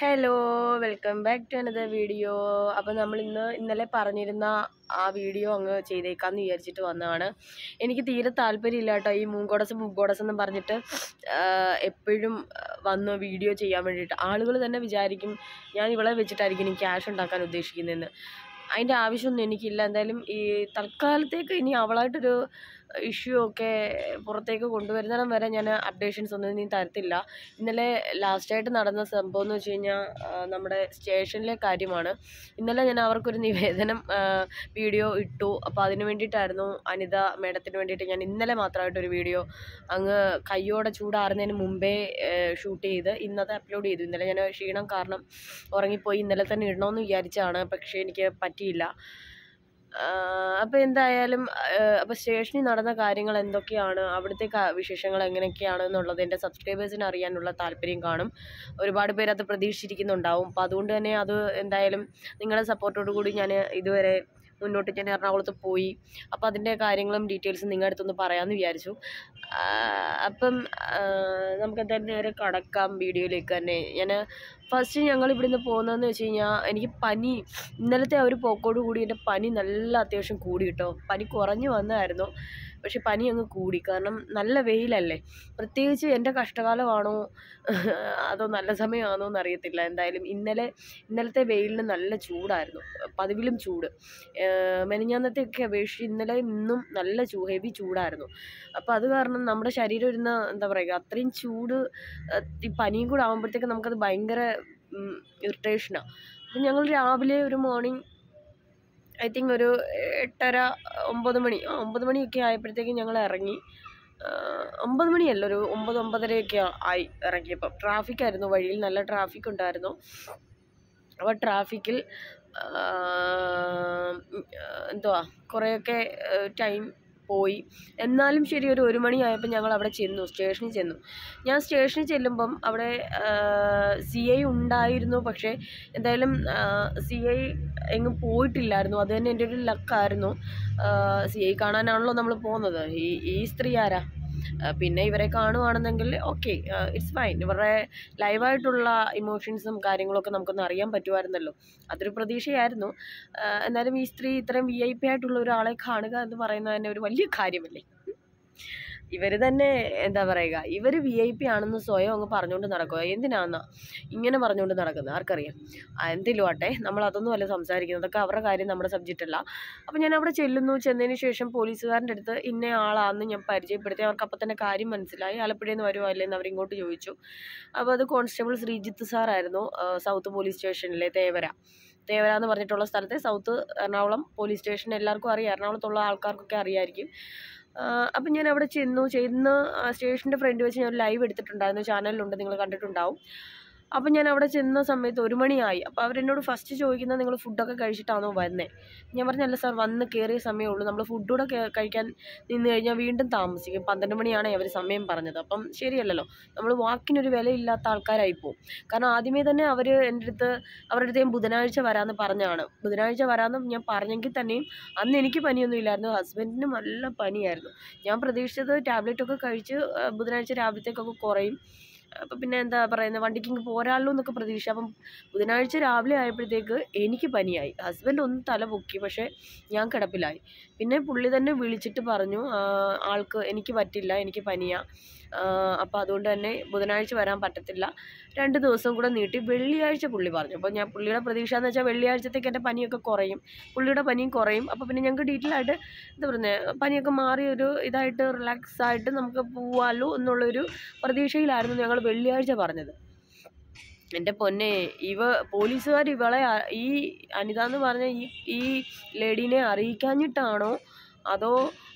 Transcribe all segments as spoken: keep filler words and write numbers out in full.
Hello welcome back to another video. അപ്പോൾ നമ്മൾ ഇന്ന് ഇന്നലെ പറഞ്ഞിരുന്ന ആ വീഡിയോ അങ്ങ് ചെയ്തേക്കാമെന്ന് വിചാരിച്ചിട്ട് വന്നതാണ്. എനിക്ക് തീരെ താല്പര്യമില്ല കേട്ടോ ഈ മൂങ്കോഡസ് മൂങ്കോഡസ് എന്ന് പറഞ്ഞിട്ട് എപ്പോഴും വന്ന് വീഡിയോ ചെയ്യാൻ വേണ്ടിയിട്ട്. ആളുകൾ തന്നെ വിചാരിക്കും ഞാൻ ഇവളെ വെച്ചിട്ടായിരിക്കും ഇനി ക്യാഷ് ഉണ്ടാക്കാൻ ഉദ്ദേശിക്കുന്നതെന്ന്. അതിൻ്റെ ആവശ്യമൊന്നും എനിക്കില്ല. എന്തായാലും ഈ തൽക്കാലത്തേക്ക് ഇനി അവളായിട്ടൊരു ഇഷ്യൂ ഒക്കെ പുറത്തേക്ക് കൊണ്ടുവരുന്നിടം വരെ ഞാൻ അപ്ഡേഷൻസ് ഒന്നും ഇനി തരത്തില്ല. ഇന്നലെ ലാസ്റ്റായിട്ട് നടന്ന സംഭവം എന്ന് വെച്ച് കഴിഞ്ഞാൽ നമ്മുടെ സ്റ്റേഷനിലെ കാര്യമാണ്. ഇന്നലെ ഞാൻ അവർക്കൊരു നിവേദനം വീഡിയോ ഇട്ടു. അപ്പോൾ അതിന് വേണ്ടിയിട്ടായിരുന്നു അനിത മേഡത്തിന് വേണ്ടിയിട്ട് ഞാൻ ഇന്നലെ മാത്രമായിട്ടൊരു വീഡിയോ അങ്ങ് കയ്യോടെ ചൂടാറുന്നതിന് മുമ്പേ ഷൂട്ട് ചെയ്ത് ഇന്നത്തെ അപ്ലോഡ് ചെയ്തു. ഇന്നലെ ഞാൻ ക്ഷീണം കാരണം ഉറങ്ങിപ്പോയി. ഇന്നലെ തന്നെ ഇടണമെന്ന് വിചാരിച്ചാണ്, പക്ഷേ എനിക്ക് പറ്റിയില്ല. അപ്പോൾ എന്തായാലും അപ്പോൾ സ്റ്റേഷനിൽ നടന്ന കാര്യങ്ങൾ എന്തൊക്കെയാണ്, അവിടുത്തെ വിശേഷങ്ങൾ എങ്ങനെയൊക്കെയാണ് എന്നുള്ളത് എൻ്റെ സബ്സ്ക്രൈബേഴ്സിന് അറിയാനുള്ള താല്പര്യം കാണും. ഒരുപാട് പേര് അത് പ്രതീക്ഷിച്ചിരിക്കുന്നുണ്ടാവും. അപ്പോൾ അതുകൊണ്ട് തന്നെ അത് എന്തായാലും നിങ്ങളുടെ സപ്പോർട്ടോടു കൂടി ഞാൻ ഇതുവരെ മുന്നോട്ട് ഞാൻ എറണാകുളത്ത് പോയി. അപ്പോൾ അതിൻ്റെ കാര്യങ്ങളും ഡീറ്റെയിൽസും നിങ്ങളുടെ അടുത്തൊന്ന് പറയാമെന്ന് വിചാരിച്ചു. അപ്പം നമുക്ക് എന്തായാലും നേരെ കടക്കാം വീഡിയോയിലേക്ക് തന്നെ. ഞാൻ ഫസ്റ്റ് ഞങ്ങൾ ഇവിടുന്ന് പോകുന്നതെന്ന് വെച്ച് കഴിഞ്ഞാൽ എനിക്ക് പനി, ഇന്നലത്തെ ആ ഒരു പോക്കോട് കൂടി എൻ്റെ പനി നല്ല അത്യാവശ്യം കൂടി കേട്ടോ. പനി കുറഞ്ഞു വന്നതായിരുന്നു, പക്ഷെ പനി അങ്ങ് കൂടി. കാരണം നല്ല വെയിലല്ലേ. പ്രത്യേകിച്ച് എൻ്റെ കഷ്ടകാലമാണോ അതോ നല്ല സമയമാണോ എന്നറിയത്തില്ല. എന്തായാലും ഇന്നലെ ഇന്നലത്തെ വെയിലിന് നല്ല ചൂടായിരുന്നു, പതിവിലും ചൂട്. മെനിഞ്ഞാന്നത്തെയൊക്കെ അപേക്ഷിച്ച് ഇന്നലെ ഇന്നും നല്ല ചൂ ഹെവി ചൂടായിരുന്നു. അപ്പോൾ അത് കാരണം നമ്മുടെ ശരീരം ഇരുന്ന് എന്താ പറയുക, അത്രയും ചൂട് ഈ പനിയും കൂടെ ആകുമ്പോഴത്തേക്ക് നമുക്കത് ഭയങ്കര ഇറിറ്റേഷനാണ്. അപ്പം ഞങ്ങൾ രാവിലെ ഒരു മോർണിംഗ് ഐ തിങ്ക് ഒരു എട്ടര ഒമ്പത് മണി ആ ഒമ്പത് മണിയൊക്കെ ആയപ്പോഴത്തേക്കും ഞങ്ങൾ ഇറങ്ങി. ഒമ്പത് മണിയല്ല, ഒരു ഒമ്പത് ഒമ്പതരയൊക്കെ ആയി ഇറങ്ങിയപ്പം. ട്രാഫിക്കായിരുന്നു, വഴിയിൽ നല്ല ട്രാഫിക് ഉണ്ടായിരുന്നു. അപ്പോൾ ട്രാഫിക്കിൽ എന്തുവാ കുറേയൊക്കെ ടൈം പോയി. എന്നാലും ശരി, ഒരു ഒരു മണിയായപ്പോൾ ഞങ്ങൾ അവിടെ ചെന്നു, സ്റ്റേഷനിൽ ചെന്നു. ഞാൻ സ്റ്റേഷനിൽ ചെല്ലുമ്പം അവിടെ സി ഐ ഉണ്ടായിരുന്നു, പക്ഷേ എന്തായാലും സി ഐ എങ്ങും പോയിട്ടില്ലായിരുന്നു. അത് തന്നെ എൻ്റെ ഒരു ലക്കായിരുന്നു. സി ഐ കാണാനാണല്ലോ നമ്മൾ പോകുന്നത്. ഈ ഈ സ്ത്രീ ആരാ? പിന്നെ ഇവരെ കാണുവാണെന്നെങ്കിൽ ഓക്കെ, ഇറ്റ്സ് ഫൈൻ. ഇവരുടെ ലൈവായിട്ടുള്ള ഇമോഷൻസും കാര്യങ്ങളൊക്കെ നമുക്കൊന്ന് അറിയാൻ പറ്റുമായിരുന്നല്ലോ. അതൊരു പ്രതീക്ഷയായിരുന്നു. എന്നാലും ഈ സ്ത്രീ ഇത്രയും വി ഐ പി ആയിട്ടുള്ള ഒരാളെ കാണുക എന്ന് പറയുന്നത് തന്നെ ഒരു വലിയ കാര്യമല്ലേ. ഇവർ തന്നെ എന്താ പറയുക, ഇവർ വി ഐ പി ആണെന്ന് സ്വയം അങ്ങ് പറഞ്ഞുകൊണ്ട് നടക്കുക. എന്തിനാണെന്നാ ഇങ്ങനെ പറഞ്ഞുകൊണ്ട് നടക്കുന്നത് ആർക്കറിയാം. എന്തെങ്കിലും ആട്ടെ, നമ്മൾ അതൊന്നും അല്ല സംസാരിക്കുന്നത്, അതൊക്കെ അവരുടെ കാര്യം, നമ്മുടെ സബ്ജക്റ്റ് അല്ല. അപ്പോൾ ഞാൻ അവിടെ ചെല്ലുന്നു. ചെന്നതിന് ശേഷം പോലീസുകാരൻ്റെ അടുത്ത് ഇന്ന ആളാണെന്ന് ഞാൻ പരിചയപ്പെടുത്തി. അവർക്ക് അപ്പം തന്നെ കാര്യം മനസ്സിലായി. ആലപ്പുഴയിൽ നിന്ന് വരുമോ അല്ലേന്ന് അവരിങ്ങോട്ട് ചോദിച്ചു. അപ്പോൾ അത് കോൺസ്റ്റബിൾ ശ്രീജിത്ത് സാറായിരുന്നു, സൗത്ത് പോലീസ് സ്റ്റേഷനിലെ തേവര തേവര എന്ന് പറഞ്ഞിട്ടുള്ള സ്ഥലത്തെ സൗത്ത് എറണാകുളം പോലീസ് സ്റ്റേഷൻ എല്ലാവർക്കും അറിയാം, എറണാകുളത്തുള്ള ആൾക്കാർക്കൊക്കെ അറിയാമായിരിക്കും. അപ്പം ഞാൻ അവിടെ ചെന്നു. ചെന്ന് സ്റ്റേഷൻ്റെ ഫ്രണ്ട് വെച്ച് ഞാൻ ലൈവ് എടുത്തിട്ടുണ്ടായിരുന്നു, ചാനലിലുണ്ട്, നിങ്ങൾ കണ്ടിട്ടുണ്ടാവും. അപ്പം ഞാൻ അവിടെ ചെന്ന സമയത്ത് ഒരു മണിയായി. അപ്പോൾ അവരെന്നോട് ഫസ്റ്റ് ചോദിക്കുന്നത് നിങ്ങൾ ഫുഡൊക്കെ കഴിച്ചിട്ടാണോ വരുന്നത്? ഞാൻ പറഞ്ഞല്ല സാർ, വന്ന് കയറിയ സമയമുള്ളൂ. നമ്മൾ ഫുഡൂടെ കഴിക്കാൻ നിന്ന് കഴിഞ്ഞാൽ വീണ്ടും താമസിക്കും. പന്ത്രണ്ട് മണിയാണ് അവർ സമയം പറഞ്ഞത്. അപ്പം ശരിയല്ലല്ലോ, നമ്മൾ വാക്കിനൊരു വിലയില്ലാത്ത ആൾക്കാരായിപ്പോവും. കാരണം ആദ്യമേ തന്നെ അവർ എൻ്റെ അടുത്ത് അവരുടെ അടുത്ത് ഞാൻ ബുധനാഴ്ച വരാമെന്ന് പറഞ്ഞാണ്. ബുധനാഴ്ച വരാമെന്ന് ഞാൻ പറഞ്ഞെങ്കിൽ തന്നെയും അന്ന് എനിക്ക് പനിയൊന്നും ഇല്ലായിരുന്നു, ഹസ്ബൻഡിന് നല്ല പനിയായിരുന്നു. ഞാൻ പ്രതീക്ഷിച്ചത് ടാബ്ലറ്റൊക്കെ കഴിച്ച് ബുധനാഴ്ച രാവിലത്തേക്കൊക്കെ കുറയും, അപ്പം പിന്നെ എന്താ പറയുന്നത്, വണ്ടിക്ക് ഇങ്ങ് പോരാളൂ എന്നൊക്കെ പ്രതീക്ഷ. അപ്പം ബുധനാഴ്ച രാവിലെ ആയപ്പോഴത്തേക്ക് എനിക്ക് പനിയായി. ഹസ്ബൻഡ് ഒന്ന് തല പൊക്കി, പക്ഷേ ഞാൻ കിടപ്പിലായി. പിന്നെ പുള്ളി തന്നെ വിളിച്ചിട്ട് പറഞ്ഞു ആൾക്ക് എനിക്ക് പറ്റില്ല, എനിക്ക് പനിയാണ്, അപ്പോൾ അതുകൊണ്ട് തന്നെ ബുധനാഴ്ച വരാൻ പറ്റത്തില്ല, രണ്ട് ദിവസം കൂടെ നീട്ടി വെള്ളിയാഴ്ച പുള്ളി പറഞ്ഞു. അപ്പോൾ ഞാൻ പുള്ളിയുടെ പ്രതീക്ഷ എന്ന് വെച്ചാൽ വെള്ളിയാഴ്ചത്തേക്ക് എൻ്റെ പനിയൊക്കെ കുറയും, പുള്ളിയുടെ പനിയും കുറയും. അപ്പോൾ പിന്നെ ഞങ്ങൾക്ക് ഡീറ്റെയിൽ ആയിട്ട് എന്താ പറയുന്നത്, പനിയൊക്കെ മാറി ഒരു ഇതായിട്ട് റിലാക്സ് ആയിട്ട് നമുക്ക് പോവാമല്ലോ എന്നുള്ളൊരു പ്രതീക്ഷയിലായിരുന്നു ഞങ്ങൾ വെള്ളിയാഴ്ച പറഞ്ഞത്. എൻ്റെ പൊന്നെ, ഇവ പോലീസുകാർ ഇവളെ ഈ അനിത എന്ന് പറഞ്ഞ ഈ ഈ ലേഡീനെ അറിയിക്കാഞ്ഞിട്ടാണോ അതോ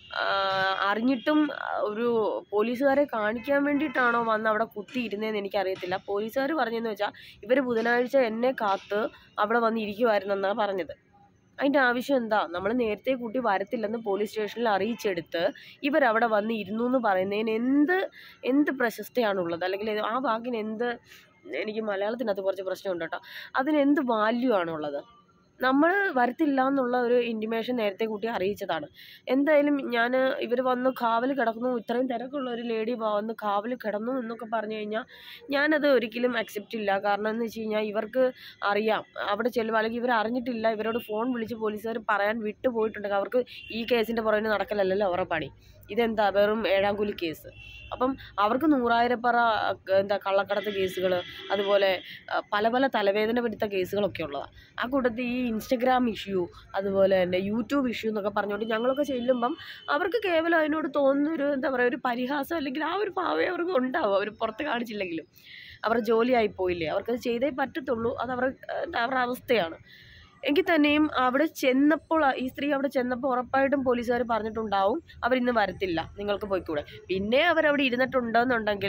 അറിഞ്ഞിട്ടും ഒരു പോലീസുകാരെ കാണിക്കാൻ വേണ്ടിയിട്ടാണോ വന്ന് അവിടെ കുത്തിയിരുന്നതെന്ന് എനിക്കറിയത്തില്ല. പോലീസുകാർ പറഞ്ഞതെന്ന് വെച്ചാൽ ഇവർ ബുധനാഴ്ച എന്നെ കാത്ത് അവിടെ വന്ന് ഇരിക്കുമായിരുന്നെന്നാണ് പറഞ്ഞത്. അതിൻ്റെ ആവശ്യം എന്താ? നമ്മൾ നേരത്തെ കൂട്ടി വരത്തില്ലെന്ന് പോലീസ് സ്റ്റേഷനിൽ അറിയിച്ചെടുത്ത് ഇവരവിടെ വന്ന് ഇരുന്നു എന്ന് പറയുന്നതിന് എന്ത് എന്ത് പ്രശസ്തിയാണുള്ളത്? അല്ലെങ്കിൽ ആ വാക്കിന് എന്ത്, എനിക്ക് മലയാളത്തിനകത്ത് കുറച്ച് പ്രശ്നമുണ്ട് കേട്ടോ, അതിനെന്ത് വാല്യൂ ആണുള്ളത്? നമ്മൾ വരത്തില്ല എന്നുള്ള ഒരു ഇൻറ്റിമേഷൻ നേരത്തെ കൂട്ടി അറിയിച്ചതാണ്. എന്തായാലും ഞാൻ ഇവർ വന്ന് കാവൽ കിടക്കുന്നു, ഇത്രയും തിരക്കുള്ള ഒരു ലേഡി വന്ന് കാവൽ കിടന്നു എന്നൊക്കെ പറഞ്ഞു കഴിഞ്ഞാൽ ഞാനത് ഒരിക്കലും അക്സെപ്റ്റ് ഇല്ല. കാരണം എന്ന് വെച്ച് കഴിഞ്ഞാൽ ഇവർക്ക് അറിയാം അവിടെ ചെല്ലുമ്പോൾ, അല്ലെങ്കിൽ ഇവർ അറിഞ്ഞിട്ടില്ല, ഇവരോട് ഫോൺ വിളിച്ച് പോലീസുകാർ പറയാൻ വിട്ടു പോയിട്ടുണ്ടെങ്കിൽ അവർക്ക് ഈ കേസിൻ്റെ പുറകിന് നടക്കലല്ലോ അവരുടെ പണി. ഇതെന്താ വെറും ഏഴാം കൂലി കേസ്. അപ്പം അവർക്ക് നൂറായിരപ്പറ എന്താ കള്ളക്കടത്ത് കേസുകൾ, അതുപോലെ പല പല തലവേദന പിടിത്ത കേസുകളൊക്കെ ഉള്ളതാണ്. ആ കൂട്ടത്തിൽ ഈ ഇൻസ്റ്റഗ്രാം ഇഷ്യൂ, അതുപോലെ തന്നെ യൂട്യൂബ് ഇഷ്യൂ എന്നൊക്കെ പറഞ്ഞുകൊണ്ട് ഞങ്ങളൊക്കെ ചെല്ലുമ്പം അവർക്ക് കേവലം അതിനോട് തോന്നുന്നൊരു എന്താ പറയുക ഒരു പരിഹാസം, അല്ലെങ്കിൽ ആ ഒരു ഭാവേ അവർക്ക് ഉണ്ടാവും. അവർ പുറത്ത് കാണിച്ചില്ലെങ്കിലും അവരുടെ ജോലിയായി പോയില്ലേ, അവർക്കത് ചെയ്തേ പറ്റത്തുള്ളൂ. അത് അവർ അവരുടെ അവസ്ഥയാണ്. എങ്കിൽ തന്നെയും അവിടെ ചെന്നപ്പോൾ ഈ സ്ത്രീ അവിടെ ചെന്നപ്പോൾ ഉറപ്പായിട്ടും പോലീസുകാർ പറഞ്ഞിട്ടുണ്ടാവും അവരിന്ന് വരത്തില്ല, നിങ്ങൾക്ക് പോയിക്കൂടെ. പിന്നെ അവരവിടെ ഇരുന്നിട്ടുണ്ടെന്നുണ്ടെങ്കിൽ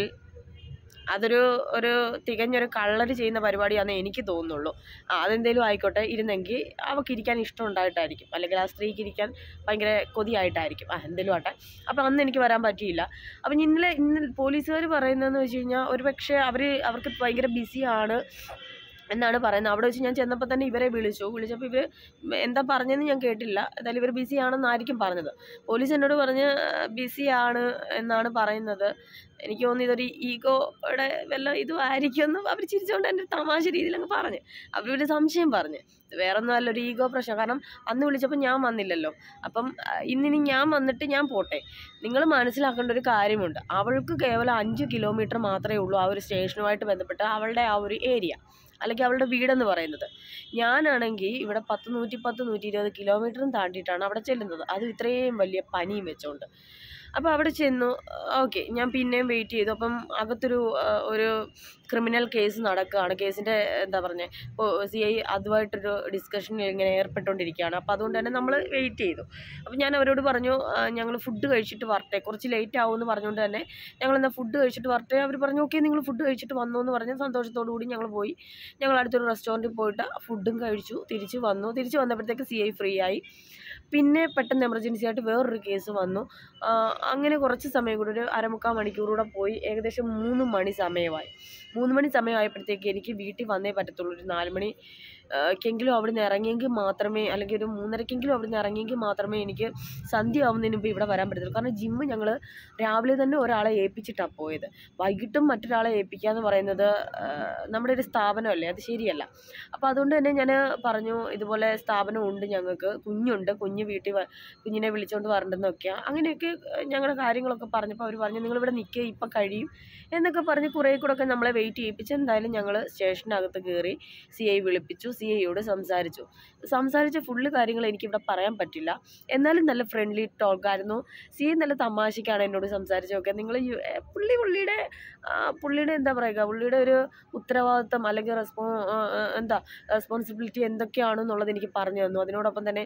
അതൊരു ഒരു തികഞ്ഞൊരു കള്ളർ ചെയ്യുന്ന പരിപാടിയാണെന്ന് എനിക്ക് തോന്നുന്നുള്ളൂ. അതെന്തേലും ആയിക്കോട്ടെ, ഇരുന്നെങ്കിൽ അവൾക്ക് ഇരിക്കാൻ ഇഷ്ടം ഉണ്ടായിട്ടായിരിക്കും, അല്ലെങ്കിൽ ആ സ്ത്രീക്ക് ഇരിക്കാൻ ഭയങ്കര കൊതിയായിട്ടായിരിക്കും. ആ എന്തേലും ആട്ടെ. അപ്പം അന്ന് എനിക്ക് വരാൻ പറ്റിയില്ല. അപ്പം ഇന്നലെ ഇന്ന് പോലീസുകാർ പറയുന്നതെന്ന് വെച്ച് കഴിഞ്ഞാൽ ഒരു പക്ഷേ അവർ അവർക്ക് ഭയങ്കര ബിസിയാണ് എന്നാണ് പറയുന്നത്. അവിടെ വെച്ച് ഞാൻ ചെന്നപ്പോൾ തന്നെ ഇവരെ വിളിച്ചു. വിളിച്ചപ്പോൾ ഇവർ എന്താ പറഞ്ഞതെന്ന് ഞാൻ കേട്ടില്ല. എന്തായാലും ഇവർ ബിസി ആണെന്നായിരിക്കും പറഞ്ഞത്. പോലീസ് എന്നോട് പറഞ്ഞ് ബിസിയാണ് എന്നാണ് പറയുന്നത്. എനിക്ക് തോന്നുന്നു ഇതൊരു ഈഗോയുടെ വല്ല ഇതും ആയിരിക്കുമെന്ന് അവർ ചിരിച്ചുകൊണ്ട് എൻ്റെ തമാശ രീതിയിൽ അങ്ങ് പറഞ്ഞ്. അവരൊരു സംശയം പറഞ്ഞ്, വേറെ ഒന്നും അല്ല, ഒരു ഈഗോ പ്രശ്നം. കാരണം അന്ന് വിളിച്ചപ്പോൾ ഞാൻ വന്നില്ലല്ലോ. അപ്പം ഇന്നിനി ഞാൻ വന്നിട്ട് ഞാൻ പോട്ടെ. നിങ്ങൾ മനസ്സിലാക്കേണ്ട ഒരു കാര്യമുണ്ട്, അവൾക്ക് കേവലം അഞ്ച് കിലോമീറ്റർ മാത്രമേ ഉള്ളൂ ആ ഒരു സ്റ്റേഷനുമായിട്ട് ബന്ധപ്പെട്ട് അവളുടെ ആ ഒരു ഏരിയ, അല്ലെങ്കിൽ അവളുടെ വീടെന്ന് പറയുന്നത്. ഞാനാണെങ്കിൽ ഇവിടെ പത്ത് നൂറ്റി പത്ത് നൂറ്റി ഇരുപത് കിലോമീറ്ററും താണ്ടിയിട്ടാണ് അവിടെ ചെല്ലുന്നത്, അതും ഇത്രയും വലിയ പനിയും വെച്ചുകൊണ്ട്. അപ്പോൾ അവിടെ ചെന്നു. ഓക്കെ, ഞാൻ പിന്നെയും വെയിറ്റ് ചെയ്തു. അപ്പം അകത്തൊരു ഒരു ക്രിമിനൽ കേസ് നടക്കുകയാണ്. കേസിൻ്റെ എന്താ പറഞ്ഞത്, ഇപ്പോൾ സി ഐ അതുമായിട്ടൊരു ഡിസ്കഷനിൽ ഇങ്ങനെ ഏർപ്പെട്ടുകൊണ്ടിരിക്കുകയാണ്. അപ്പോൾ അതുകൊണ്ട് തന്നെ നമ്മൾ വെയിറ്റ് ചെയ്തു. അപ്പോൾ ഞാൻ അവരോട് പറഞ്ഞു ഞങ്ങൾ ഫുഡ് കഴിച്ചിട്ട് വരട്ടെ, കുറച്ച് ലേറ്റ് ആവുമെന്ന് പറഞ്ഞുകൊണ്ട് തന്നെ ഞങ്ങളെന്നാൽ ഫുഡ് കഴിച്ചിട്ട് വരട്ടെ. അവർ പറഞ്ഞു ഓക്കെ നിങ്ങൾ ഫുഡ് കഴിച്ചിട്ട് വന്നു എന്ന് പറഞ്ഞ് സന്തോഷത്തോടു കൂടി ഞങ്ങൾ പോയി. ഞങ്ങൾ അടുത്തൊരു റെസ്റ്റോറൻറ്റിൽ പോയിട്ട് ഫുഡും കഴിച്ചു, തിരിച്ച് വന്നു. തിരിച്ച് വന്നപ്പോഴത്തേക്ക് സി ഐ ഫ്രീ ആയി. പിന്നെ പെട്ടെന്ന് എമർജൻസി ആയിട്ട് വേറൊരു കേസ് വന്നു. അങ്ങനെ കുറച്ച് സമയം കൂടി, ഒരു അരമുക്കാൽ മണിക്കൂറൂടെ പോയി. ഏകദേശം മൂന്ന് മണി സമയമായി. മൂന്ന് മണി സമയമായപ്പോഴത്തേക്ക് എനിക്ക് വീട്ടിൽ വന്നേ പറ്റത്തുള്ളൂ. ഒരു നാല് മണി ക്കെങ്കിലും അവിടെ നിന്ന് ഇറങ്ങിയെങ്കിൽ മാത്രമേ, അല്ലെങ്കിൽ ഒരു മൂന്നരക്കെങ്കിലും അവിടെ നിന്ന് ഇറങ്ങിയെങ്കിൽ മാത്രമേ എനിക്ക് സന്ധ്യ ആവുന്നതിന് മുമ്പ് ഇവിടെ വരാൻ പറ്റത്തുള്ളൂ. കാരണം ജിമ്മ് ഞങ്ങൾ രാവിലെ തന്നെ ഒരാളെ ഏൽപ്പിച്ചിട്ടാണ് പോയത്. വൈകിട്ടും മറ്റൊരാളെ ഏൽപ്പിക്കുക എന്ന് പറയുന്നത് നമ്മുടെ ഒരു സ്ഥാപനമല്ലേ, അത് ശരിയല്ല. അപ്പോൾ അതുകൊണ്ട് തന്നെ ഞാൻ പറഞ്ഞു ഇതുപോലെ സ്ഥാപനമുണ്ട്, ഞങ്ങൾക്ക് കുഞ്ഞുണ്ട്, കുഞ്ഞ് വീട്ടിൽ കുഞ്ഞിനെ വിളിച്ചുകൊണ്ട് വരണ്ടെന്നൊക്കെയാണ്. അങ്ങനെയൊക്കെ ഞങ്ങളുടെ കാര്യങ്ങളൊക്കെ പറഞ്ഞപ്പോൾ അവർ പറഞ്ഞു നിങ്ങളിവിടെ നിൽക്കുക, ഇപ്പം കഴിയും എന്നൊക്കെ പറഞ്ഞ് കുറേ കൂടെ ഒക്കെ നമ്മളെ വെയിറ്റ് ചെയ്യിപ്പിച്ച് എന്തായാലും ഞങ്ങൾ സ്റ്റേഷനകത്ത് കയറി. സി ഐ വിളിപ്പിച്ചു, സി ഐയോട് സംസാരിച്ചു. സംസാരിച്ച ഫുള്ള് കാര്യങ്ങൾ എനിക്കിവിടെ പറയാൻ പറ്റില്ല. എന്നാലും നല്ല ഫ്രണ്ട്ലി ടോക്കായിരുന്നു. സി ഐ നല്ല തമാശയ്ക്കാണ് എന്നോട് സംസാരിച്ചതൊക്കെ. നിങ്ങൾ പുള്ളി പുള്ളിയുടെ പുള്ളിയുടെ എന്താ പറയുക, പുള്ളിയുടെ ഒരു ഉത്തരവാദിത്തം അല്ലെങ്കിൽ റെസ്പോ എന്താ റെസ്പോൺസിബിലിറ്റി എന്തൊക്കെയാണെന്നുള്ളത് എനിക്ക് പറഞ്ഞു തന്നു. അതിനോടൊപ്പം തന്നെ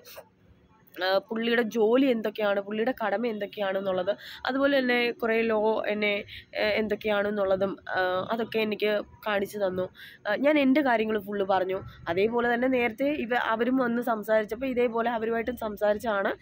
പുള്ളിയുടെ ജോലി എന്തൊക്കെയാണ്, പുള്ളിയുടെ കടമ എന്തൊക്കെയാണെന്നുള്ളത്, അതുപോലെ തന്നെ കുറേ ലോ എന്നെ എന്തൊക്കെയാണെന്നുള്ളതും അതൊക്കെ എനിക്ക് കാണിച്ചു തന്നു. ഞാൻ എൻ്റെ കാര്യങ്ങൾ ഫുള്ള് പറഞ്ഞു. അതേപോലെ തന്നെ നേരത്തെ ഇവ അവരും വന്ന് സംസാരിച്ചപ്പോൾ ഇതേപോലെ അവരുമായിട്ടും സംസാരിച്ചാണ്.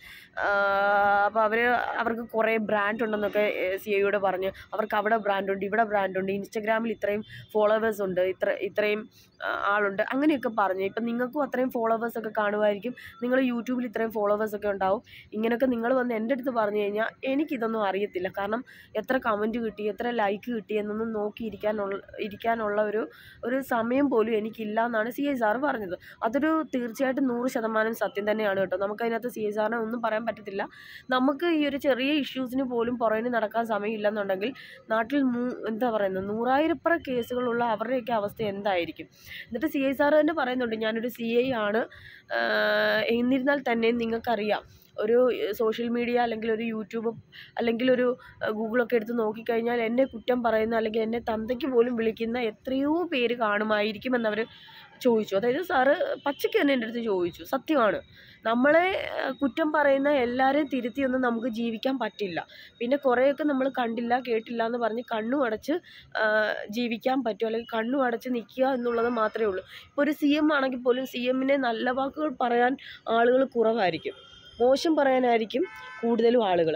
അപ്പോൾ അവർ അവർക്ക് കുറേ ബ്രാൻഡ് ഉണ്ടെന്നൊക്കെ സി ഐയോട് പറഞ്ഞ്, അവർക്ക് അവിടെ ബ്രാൻഡുണ്ട്, ഇവിടെ ബ്രാൻഡുണ്ട്, ഇൻസ്റ്റഗ്രാമിൽ ഇത്രയും ഫോളോവേഴ്സ് ഉണ്ട്, ഇത്ര ഇത്രയും ആളുണ്ട്, അങ്ങനെയൊക്കെ പറഞ്ഞു. ഇപ്പം നിങ്ങൾക്കും അത്രയും ഫോളോവേഴ്സൊക്കെ കാണുമായിരിക്കും, നിങ്ങൾ യൂട്യൂബിൽ ഇത്രയും ഫോളോവേഴ്സൊക്കെ ഉണ്ടാവും. ഇങ്ങനെയൊക്കെ നിങ്ങൾ വന്ന് എൻ്റെ അടുത്ത് പറഞ്ഞു കഴിഞ്ഞാൽ എനിക്കിതൊന്നും അറിയത്തില്ല. കാരണം എത്ര കമൻറ്റ് കിട്ടി, എത്ര ലൈക്ക് കിട്ടി എന്നൊന്നും നോക്കിയിരിക്കാനുള്ള ഇരിക്കാനുള്ള ഒരു ഒരു സമയം പോലും എനിക്കില്ല എന്നാണ് സി ഐ സാറ് പറഞ്ഞത്. അതൊരു തീർച്ചയായിട്ടും നൂറ് ശതമാനം സത്യം തന്നെയാണ് കേട്ടോ. നമുക്കതിനകത്ത് സി ഐ സാറിനെ ഒന്നും പറയാൻ പറ്റത്തില്ല. നമുക്ക് ഈ ഒരു ചെറിയ ഇഷ്യൂസിന് പോലും പുറകിന് നടക്കാൻ സമയമില്ലെന്നുണ്ടെങ്കിൽ നാട്ടിൽ മൂ എന്താ പറയുന്നത് നൂറായിരപ്പുറ കേസുകളുള്ള അവരുടെയൊക്കെ അവസ്ഥ എന്തായിരിക്കും. എന്നിട്ട് സി ഐ സാറ് തന്നെ പറയുന്നുണ്ട് ഞാനൊരു സി ഐ ആണ്, എന്നിരുന്നാൽ തന്നെ നിങ്ങൾക്കറിയാം ഒരു സോഷ്യൽ മീഡിയ അല്ലെങ്കിൽ ഒരു യൂട്യൂബ് അല്ലെങ്കിൽ ഒരു ഗൂഗിളൊക്കെ എടുത്ത് നോക്കിക്കഴിഞ്ഞാൽ എന്നെ കുറ്റം പറയുന്ന അല്ലെങ്കിൽ എന്നെ തന്തയ്ക്ക് പോലും വിളിക്കുന്ന എത്രയോ പേര് കാണുമായിരിക്കും എന്നവർ ചോദിച്ചു. അതായത് സാറ് പച്ചയ്ക്ക് തന്നെ എൻ്റെ അടുത്ത് ചോദിച്ചു. സത്യമാണ്, നമ്മളെ കുറ്റം പറയുന്ന എല്ലാവരെയും തിരുത്തിയൊന്നും നമുക്ക് ജീവിക്കാൻ പറ്റില്ല. പിന്നെ കുറേയൊക്കെ നമ്മൾ കണ്ടില്ല കേട്ടില്ല എന്ന് പറഞ്ഞ് കണ്ണും അടച്ച് ജീവിക്കാൻ പറ്റും, അല്ലെങ്കിൽ കണ്ണും അടച്ച് നിൽക്കുക എന്നുള്ളത് മാത്രമേ ഉള്ളൂ. ഇപ്പോൾ ഒരു സി എം ആണെങ്കിൽ പോലും സി എമ്മിനെ നല്ല വാക്കുകൾ പറയാൻ ആളുകൾ കുറവായിരിക്കും, മോശം പറയാനായിരിക്കും കൂടുതലും ആളുകൾ.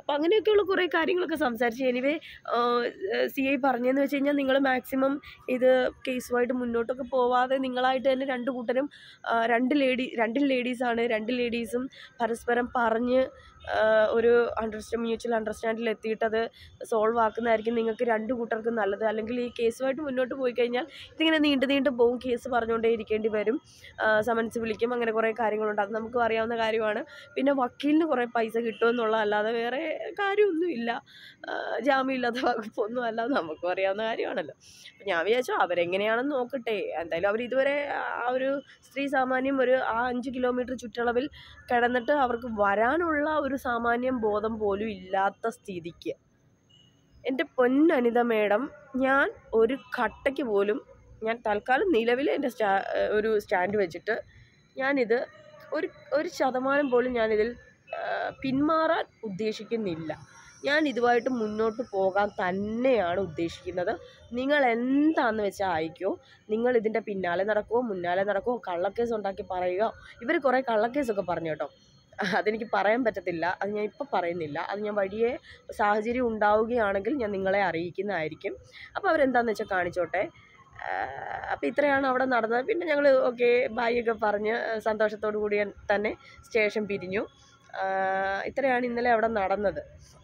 അപ്പോൾ അങ്ങനെയൊക്കെയുള്ള കുറേ കാര്യങ്ങളൊക്കെ സംസാരിച്ച്. എനിവേ സി ഐ പറഞ്ഞതെന്ന് വെച്ച് കഴിഞ്ഞാൽ നിങ്ങൾ മാക്സിമം ഇത് കേസുമായിട്ട് മുന്നോട്ടൊക്കെ പോവാതെ നിങ്ങളായിട്ട് തന്നെ രണ്ട് കൂട്ടരും രണ്ട് ലേഡി രണ്ട് ലേഡീസാണ് രണ്ട് ലേഡീസും പരസ്പരം പറഞ്ഞ് ഒരു അണ്ടർസ്റ്റാൻഡ് മ്യൂച്വൽ അണ്ടർസ്റ്റാൻഡിൽ എത്തിയിട്ടത് സോൾവ് ആക്കുന്നതായിരിക്കും നിങ്ങൾക്ക് രണ്ട് കൂട്ടർക്കും നല്ലത്. അല്ലെങ്കിൽ ഈ കേസുമായിട്ട് മുന്നോട്ട് പോയി കഴിഞ്ഞാൽ ഇതിങ്ങനെ നീണ്ടു നീണ്ടു പോകും, കേസ് പറഞ്ഞുകൊണ്ടേ ഇരിക്കേണ്ടി വരും, സമൻസ് വിളിക്കും, അങ്ങനെ കുറേ കാര്യങ്ങളുണ്ട്. അത് നമുക്കും അറിയാവുന്ന കാര്യമാണ്. പിന്നെ വക്കീലിന് കുറേ പൈസ കിട്ടുമെന്നുള്ളതല്ലാതെ വേറെ കാര്യമൊന്നുമില്ല, ജാമ്യമില്ലാത്ത വകുപ്പൊന്നും അല്ലാതെ നമുക്കും അറിയാവുന്ന കാര്യമാണല്ലോ. അപ്പം ഞാൻ വിചാരിച്ചു അവരെങ്ങനെയാണെന്ന് നോക്കട്ടെ. എന്തായാലും അവർ ഇതുവരെ ആ ഒരു സ്ത്രീ സാമാന്യം ഒരു ആ അഞ്ച് കിലോമീറ്റർ ചുറ്റളവിൽ കിടന്നിട്ട് അവർക്ക് വരാനുള്ള ഒരു സാമാന്യം ബോധം പോലും ഇല്ലാത്ത സ്ഥിതിക്ക് എൻ്റെ പൊന്നനിത മേഡം, ഞാൻ ഒരു കട്ടയ്ക്ക് പോലും ഞാൻ തൽക്കാലം നിലവിൽ എൻ്റെ സ്റ്റാ ഒരു സ്റ്റാൻഡ് വെച്ചിട്ട് ഞാനിത് ഒരു ഒരു ശതമാനം പോലും ഞാനിതിൽ പിന്മാറാൻ ഉദ്ദേശിക്കുന്നില്ല. ഞാൻ ഇതുമായിട്ട് മുന്നോട്ട് പോകാൻ തന്നെയാണ് ഉദ്ദേശിക്കുന്നത്. നിങ്ങൾ എന്താണെന്ന് വെച്ചാൽ അയക്കോ, നിങ്ങൾ ഇതിൻ്റെ പിന്നാലെ നടക്കുമോ മുന്നാലെ നടക്കുമോ കള്ളക്കേസ് ഉണ്ടാക്കി പറയുക. ഇവർ കുറേ കള്ളക്കേസൊക്കെ പറഞ്ഞു കേട്ടോ, അതെനിക്ക് പറയാൻ പറ്റത്തില്ല, അത് ഞാൻ ഇപ്പം പറയുന്നില്ല. അത് ഞാൻ വഴിയെ സാഹചര്യം ഉണ്ടാവുകയാണെങ്കിൽ ഞാൻ നിങ്ങളെ അറിയിക്കുന്നതായിരിക്കും. അപ്പോൾ അവരെന്താണെന്ന് വെച്ചാൽ കാണിച്ചോട്ടെ. അപ്പോൾ ഇത്രയാണ് അവിടെ നടന്നത്. പിന്നെ ഞങ്ങൾ ഓക്കെ ബായൊക്കെ പറഞ്ഞ് സന്തോഷത്തോടു കൂടി തന്നെ സ്റ്റേഷൻ പിരിഞ്ഞു. ഇത്രയാണ് ഇന്നലെ അവിടെ നടന്നത്.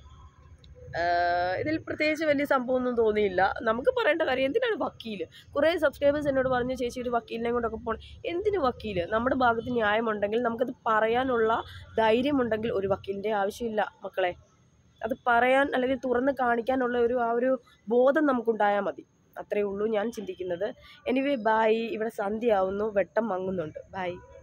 ഇതിൽ പ്രത്യേകിച്ച് വലിയ സംഭവമൊന്നും തോന്നിയില്ല. നമുക്ക് പറയേണ്ട കാര്യം എന്തിനാണ് വക്കീൽ? കുറേ സബ്സ്ക്രൈബേഴ്സ് എന്നോട് പറഞ്ഞു ചേച്ചി ഒരു വക്കീലിനെ കൊണ്ടൊക്കെ പോകണം. എന്തിന് വക്കീൽ? നമ്മുടെ ഭാഗത്ത് ന്യായമുണ്ടെങ്കിൽ നമുക്കത് പറയാനുള്ള ധൈര്യമുണ്ടെങ്കിൽ ഒരു വക്കീലിൻ്റെ ആവശ്യമില്ല മക്കളെ. അത് പറയാൻ അല്ലെങ്കിൽ തുറന്ന് കാണിക്കാനുള്ള ഒരു ആ ഒരു ബോധം നമുക്കുണ്ടായാൽ മതി. അത്രയേ ഉള്ളൂ ഞാൻ ചിന്തിക്കുന്നത്. Anyway bye. ഇവിടെ സന്ധ്യയാവുന്നു, വെട്ടം മങ്ങുന്നുണ്ട്. ബായ്.